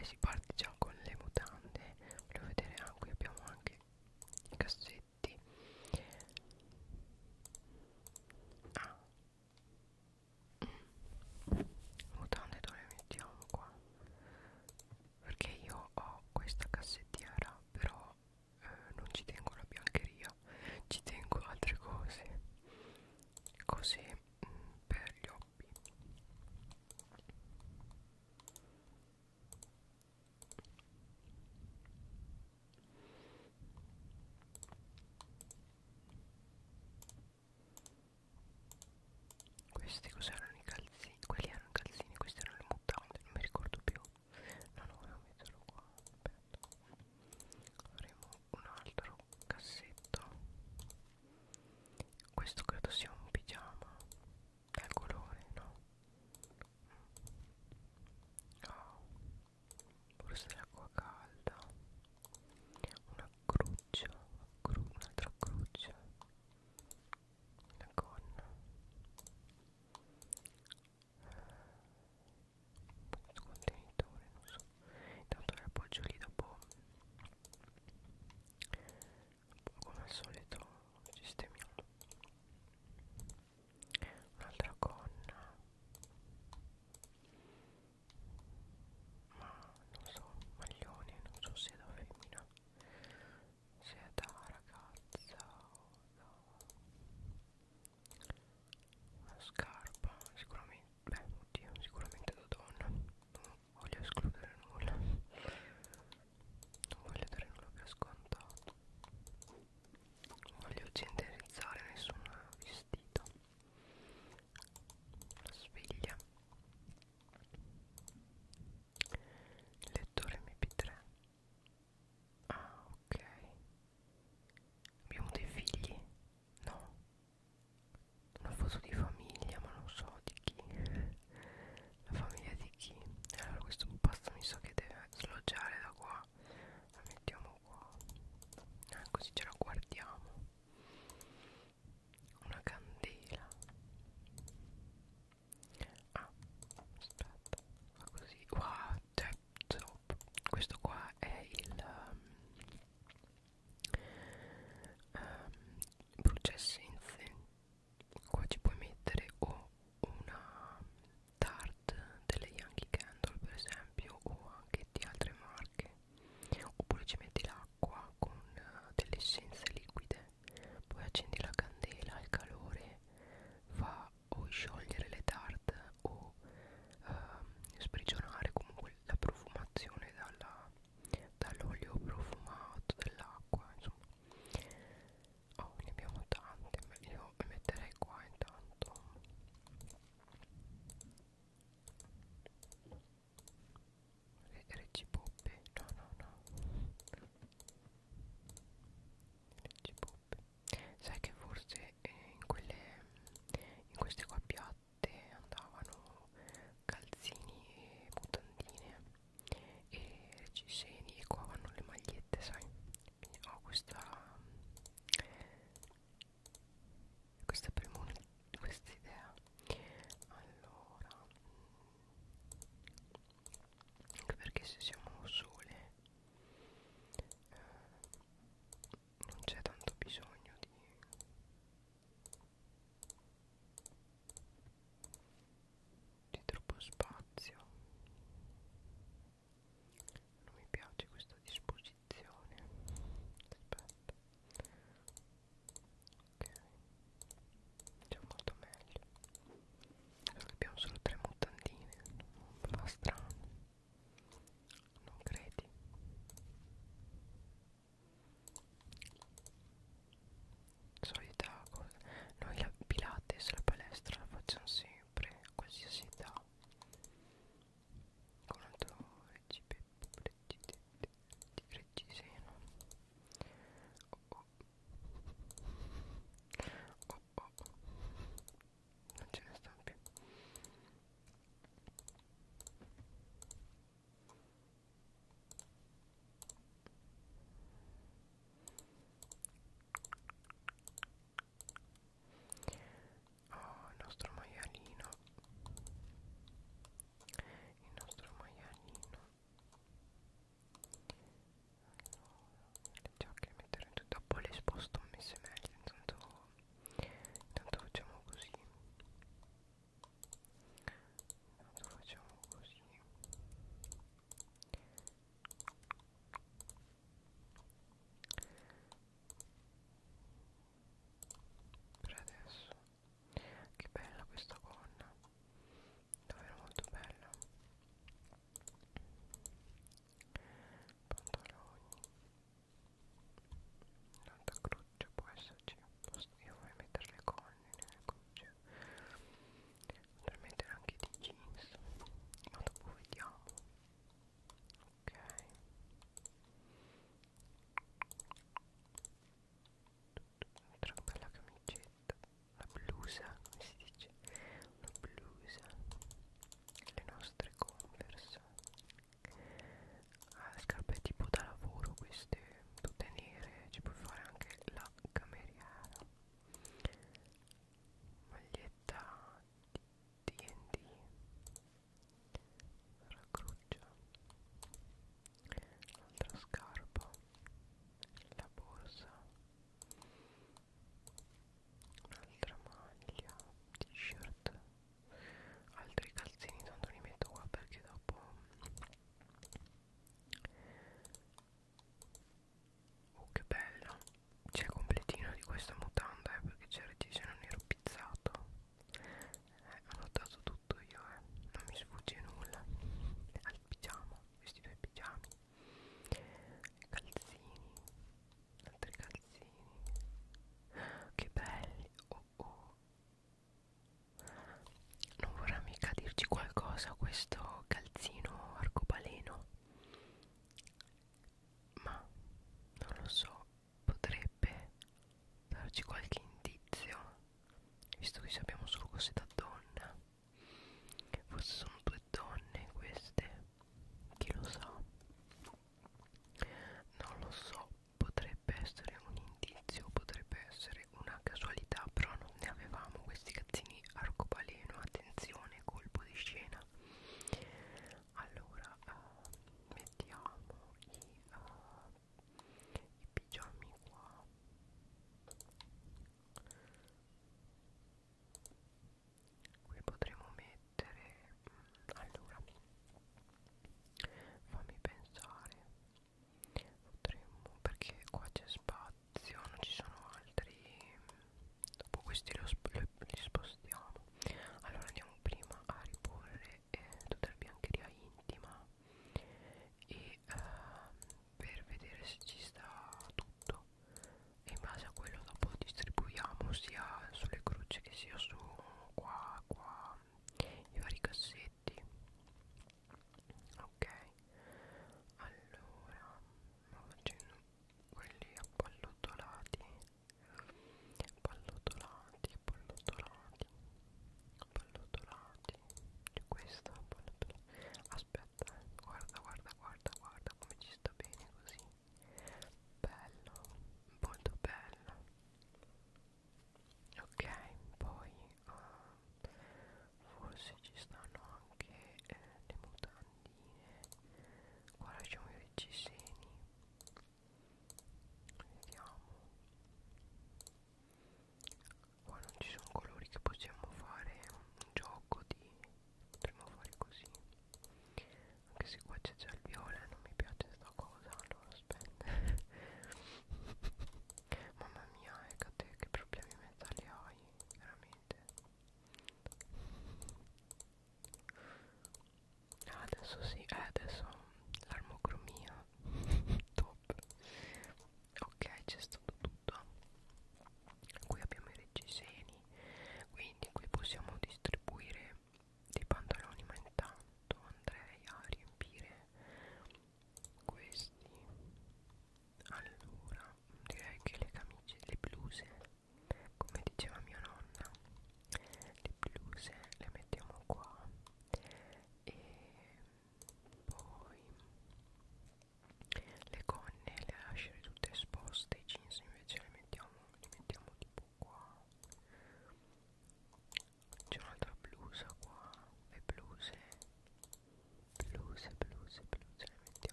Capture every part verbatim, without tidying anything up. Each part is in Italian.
ok, si parte già con le mutande. Voglio vedere, ah, qui abbiamo anche i cassetti. Ah, mutande dove le mettiamo qua? Perché io ho questa cassettiera, però eh, non ci tengo la biancheria, ci tengo altre cose, così mh, per gli hobby. Questi cos'erano i calzini? Quelli erano i calzini, questi erano le mutande, non mi ricordo più. No, no, volevo metterlo qua. Aspetta. Avremo un altro cassetto. Questo credo sia un pigiama. Dal colore, no? Oh, borsa dell'acqua calda. Una gruccia, gru, un'altra gruccia. La gonna. Questo contenitore, non so. Intanto le appoggio lì dopo. Come al solito sistemiamo. Un'altra gonna. Ma non so,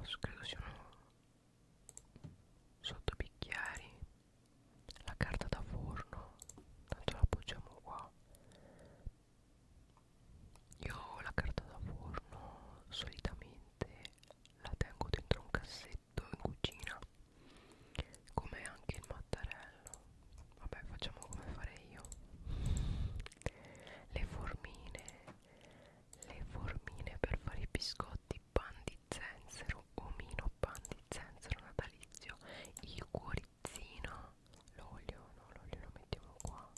credo siano sottobicchieri, la carta da forno, tanto la appoggiamo qua. Io la carta da forno solitamente la tengo dentro un cassetto in cucina, come anche il mattarello. Vabbè, facciamo come farei io. Le formine, le formine per fare i biscotti, pan di zenzero, omino, pan di zenzero natalizio, il cuorizzino, l'olio, no, l'olio lo mettiamo qua,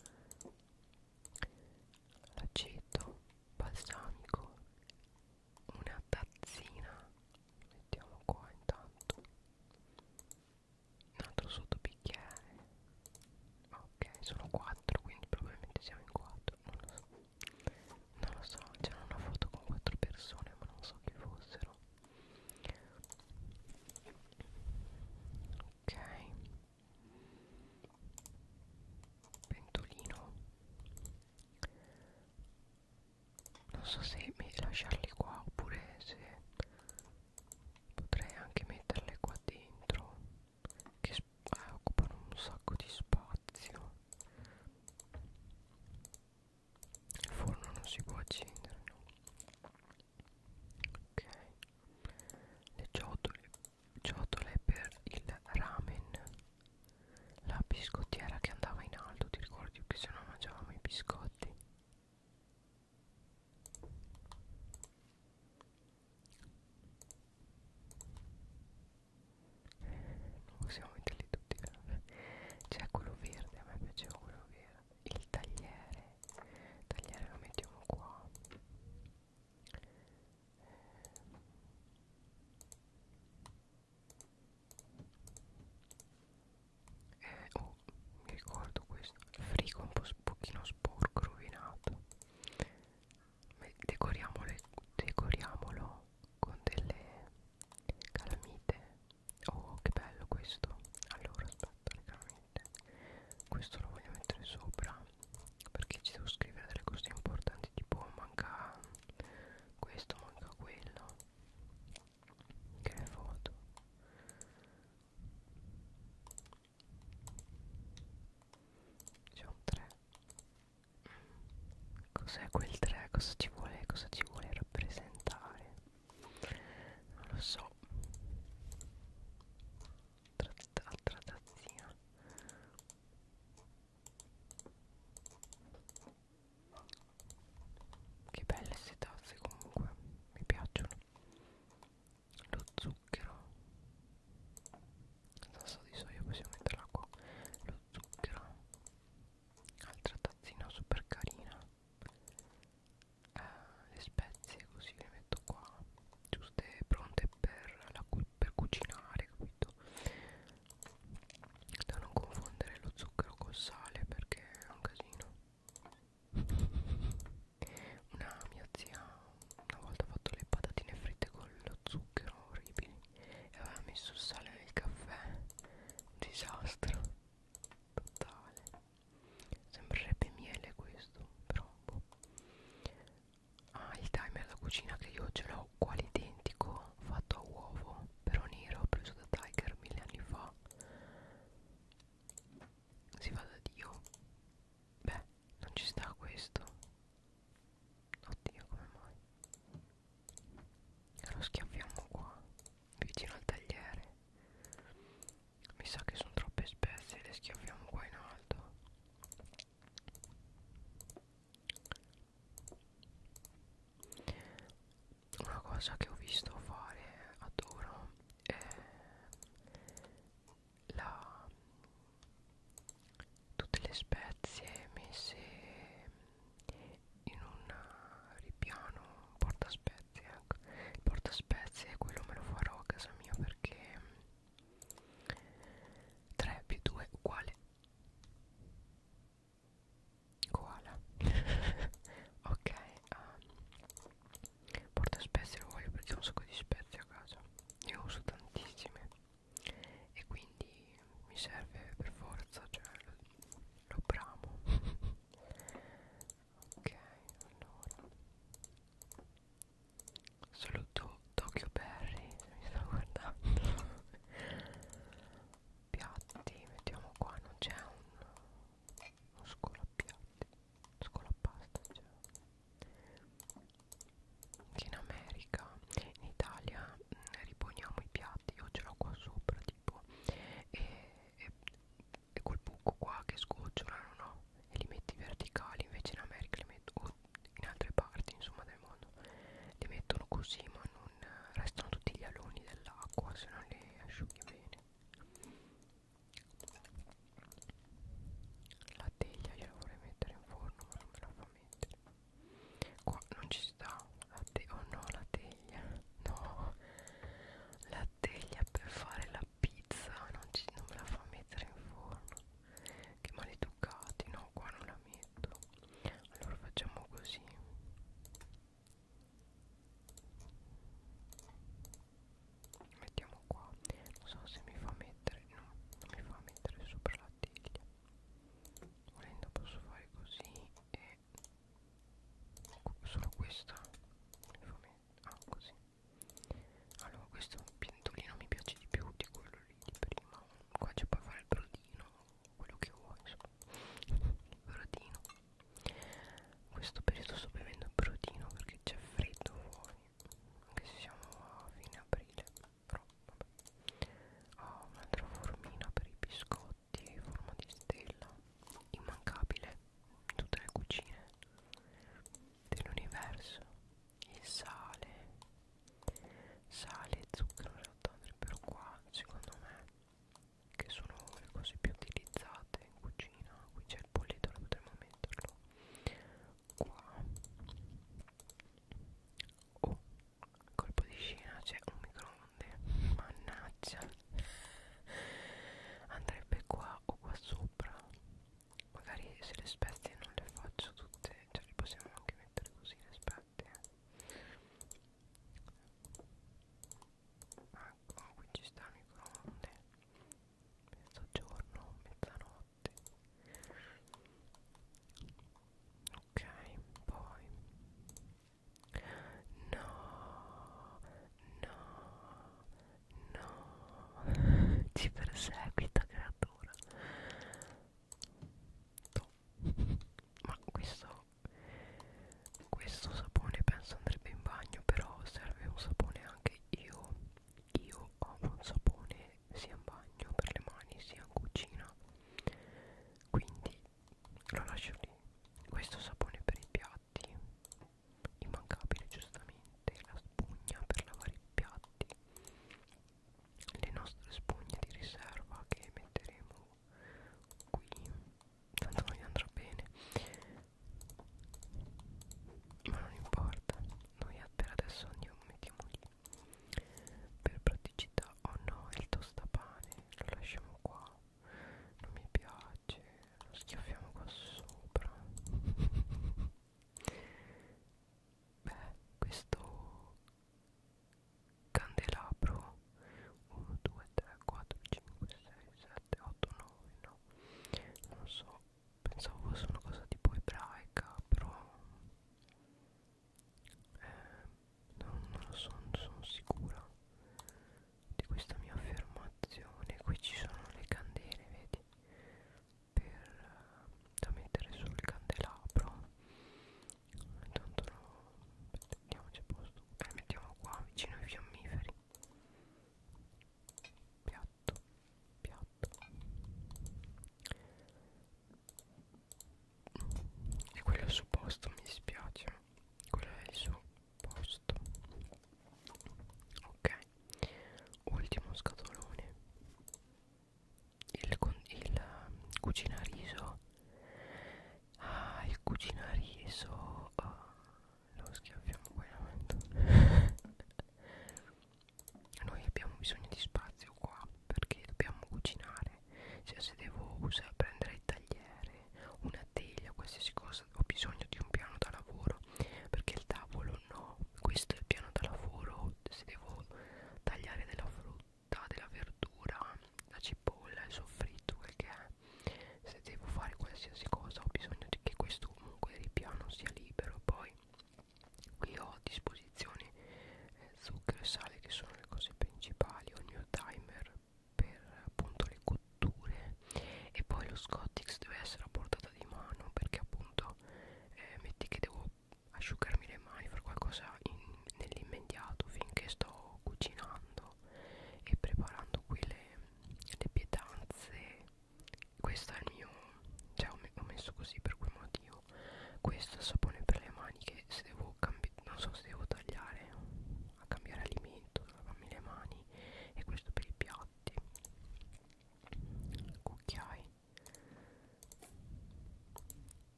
l'aceto balsamico, una tazzina, mettiamo qua intanto, un altro sottobicchiere. Ok, sono quattro, quindi probabilmente siamo in quattro, non lo so, non lo so, c'era una foto con quattro persone ma non so chi fossero. Ok, pentolino, non so se mi lasciarli qua oppure se potrei anche metterle qua dentro, che eh, occupano un sacco di spazio. Il forno non si può accendere, no? Ok, le ciotole, ciotole per il ramen, la biscottiera che andava in alto, ti ricordi che se no mangiavamo i biscotti? Non possiamo metterli tutti, però. C'è quello verde, a me piaceva quello verde. Il tagliere, il tagliere lo mettiamo qua. Eh, oh, mi ricordo questo. Il frigo un po' un pochino sporco, rovinato. Decoriamolo, decoriamolo con delle calamite. Oh, che bello questo. Allora aspetta, le calamite, questo lo voglio mettere sopra perché ci devo scrivere delle cose importanti, tipo manca questo, manca quello, che le foto. C'è un tre. Cos'è quel tre? Cosa ci vuole, cosa ci vuole rappresentare? Non lo so. Altra, altra tazzina. Che belle queste tazze comunque, mi piacciono. Lo zucchero, non so, di solito possiamo metterla qua. Lo zucchero, altra tazzina super carina. Eh, c'è un microonde, mannaggia, andrebbe qua o qua sopra. Magari se le spezie non le faccio tutte, cioè le possiamo anche mettere così le spezie. Ecco, qui ci sta il microonde, mezzogiorno, mezzanotte. Ok, poi no, no,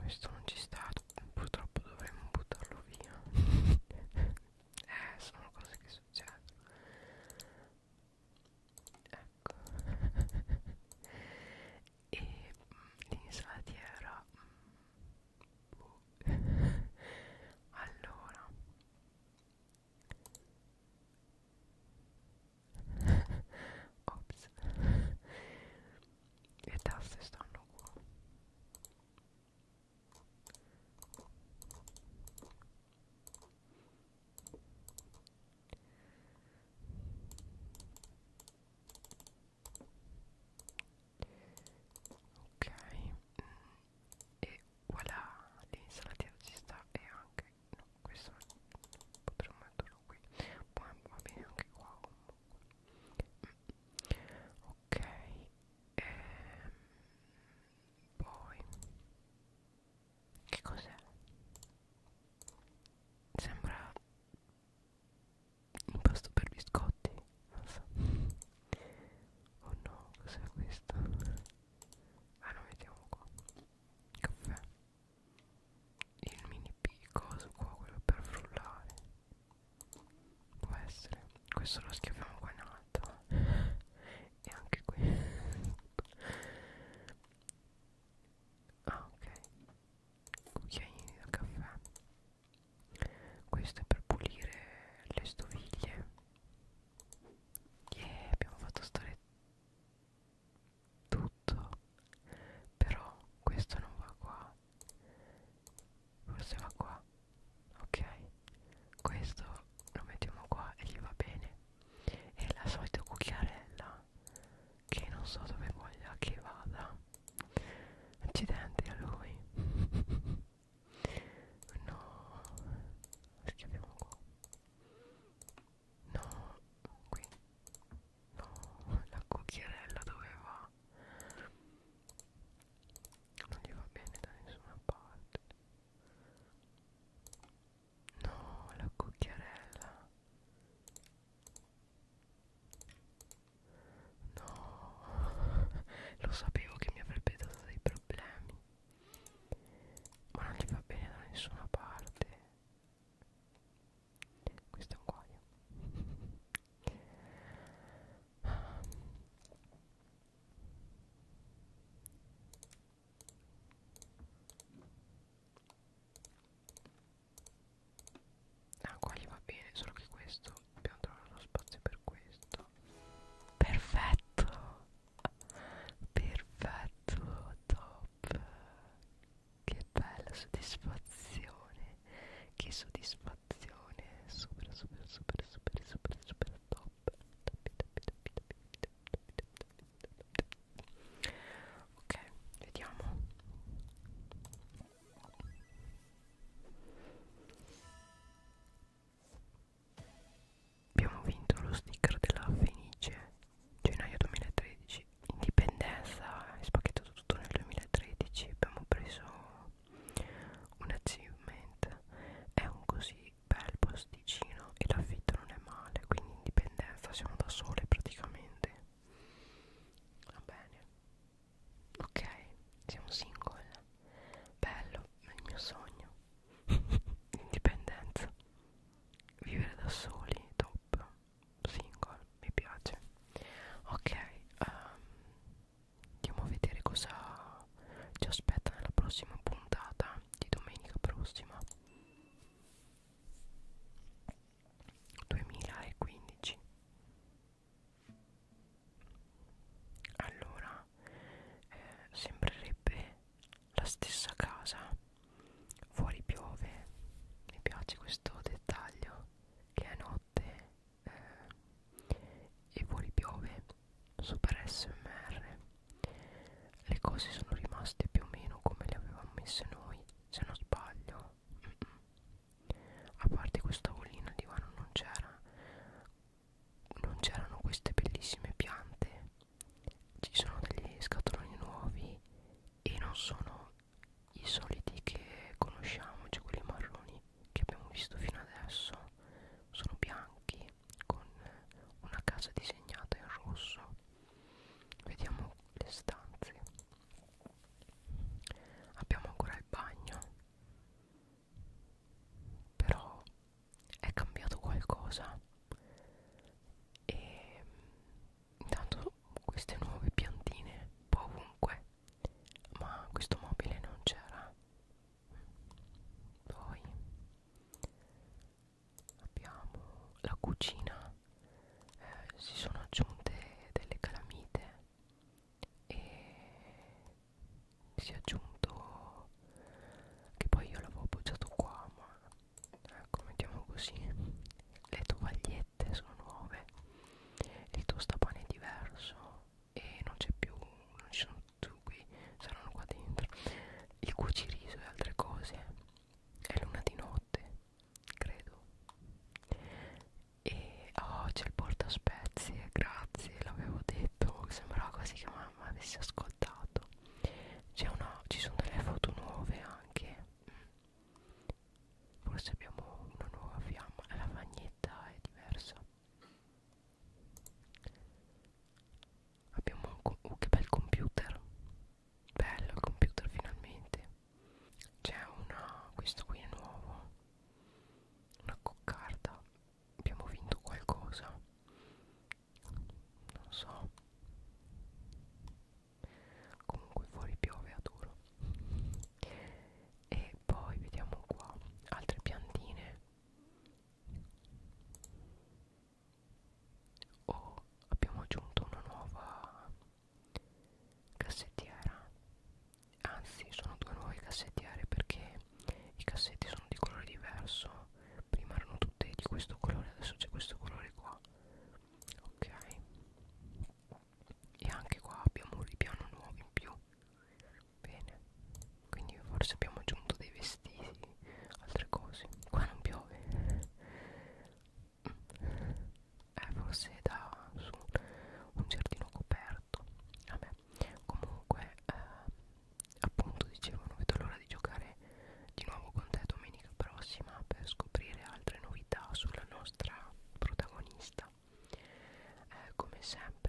questo non ci sta, purtroppo dovremmo buttarlo via. Eh, sono cose che succedono. Ecco. E l'insalatiera, boh. Allora, ops, le tasse stanno qua. Ok, e voilà, l'insalatiera ci sta. E anche no, questo potremmo metterlo qui, poi va bene anche qua comunque. Ok, ehm, poi che cos'è? Sembra impasto per biscotti, non so. Oh no, cos'è questo? Ah, lo mettiamo qua. Caffè. Il mini piccolo qua, quello per frullare. Può essere. Questo lo schiaffiamo qua in alto. E anche qui. Ah, ok. Cucchiaini da caffè. Questo è per pulire le stoviglie. Yeah, abbiamo fatto stare tutto. Però questo non va qua. Forse va qua. Ok. Questo lo mettiamo qua e gli va bene. E la solita cucchiarella che non so dove voglia che vada. Accidenti a lui. No, schiaviamo qua. No, qui. No, la cucchiarella dove va? Non gli va bene da nessuna parte. No, la cucchiarella. No, lo sapevo che mi avrebbe dato dei problemi, ma non gli va bene da nessuna parte. Questo è un guaio. Ah, qua gli va bene, solo che questo dobbiamo trovare lo spazio per questo. Perfetto, perfetto, top. Che bella soddisfazione, che soddisfazione, super super super super super super top, top, top, top, top, top, top, top. Ok, vediamo. Abbiamo vinto lo sticker della Fenice, gennaio duemilatredici, indipendenza, è spacchettato tutto nel duemilatredici, abbiamo preso un achievement, è un così bel posticino e l'affitto non è male, quindi indipendenza, siamo da sole praticamente. Va bene, ok, siamo single, bello, è il mio sogno. Indipendenza, vivere da soli, top, single, mi piace. Ok, um, andiamo a vedere cosa ci aspetta nella prossima puntata di domenica prossima, duemilaquindici. Allora, eh, sembrerebbe la stessa casa. Fuori piove, mi piace questo dettaglio che è notte eh, e fuori piove, super S M R. Le cose sono rimaste più o meno come le avevamo messe noi, se non sbaglio. Mm-mm. A parte questo tavolino, il divano non c'era, non c'erano queste bellissime piante, ci sono degli scatoloni nuovi e non sono i soliti che conosciamo, cioè quelli marroni che abbiamo visto fino adesso, sono bianchi con una casa disegnata in rosso. Vediamo le stanze. Abbiamo ancora il bagno sempre.